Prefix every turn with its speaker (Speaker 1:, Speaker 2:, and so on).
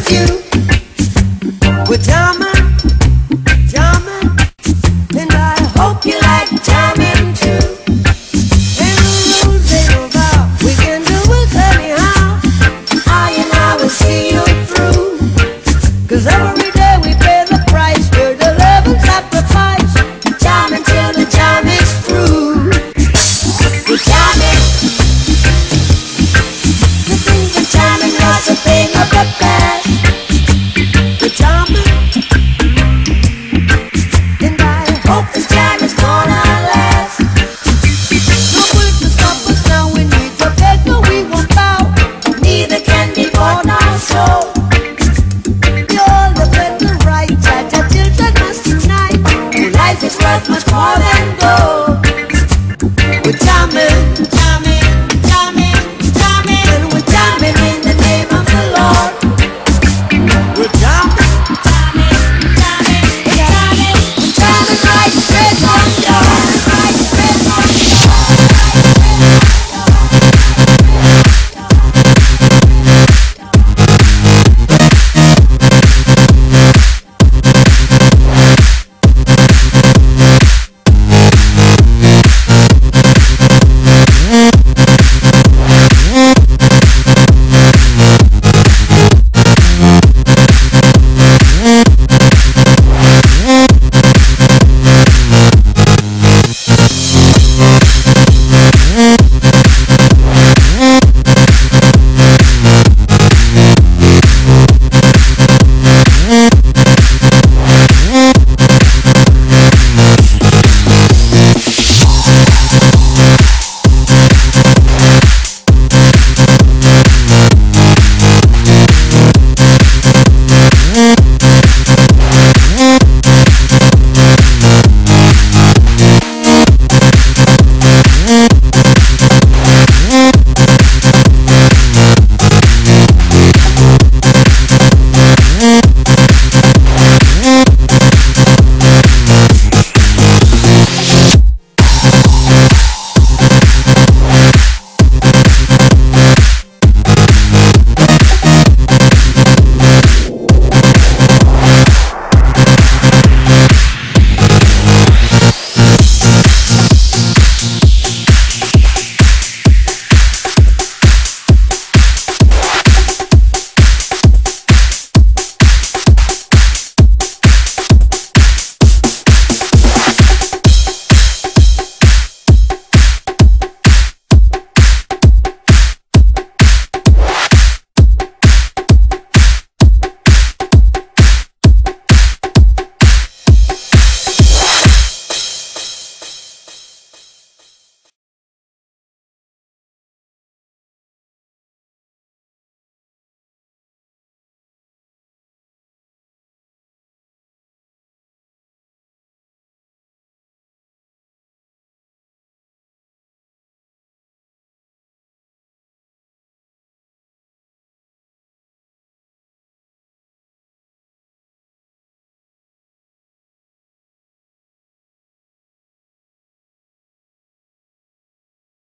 Speaker 1: you. We're jamming, jamming, and I hope you like jamming too. And the rules ain't about, we can do it anyhow. I and I will see you through. 'Cause every day we pay the price, we're the love and sacrifice. Jamming till the jam is through. We're jamming. You think the jamming was a thing of the past. We're jamming, and I hope this jam is gonna last. No way to stop us now, we need to beg, no we won't bow. Neither can be bought our soul. You're the better right, judge, our children must unite. Your life is worth much more than gold. We're jamming.